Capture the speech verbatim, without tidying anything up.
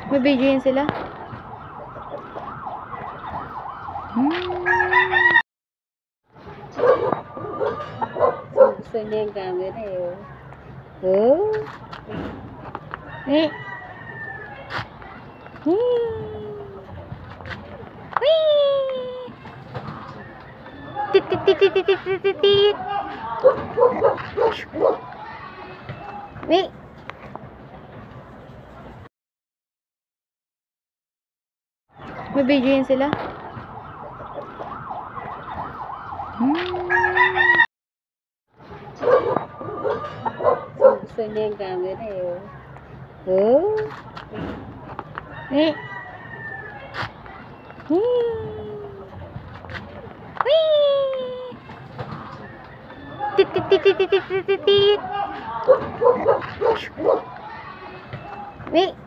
May video yun sila. Hmm. Gusto niya yung camera eh. Oh. Eh. Hmm. Whee! Tit tit tit tit tit tit tit tit. Wait. May video yun sila. Hmm. Gusto niya yung camera eh. Oh. Eh. Hmm. Whee! Tit tit tit tit tit tit tit tit. Wait.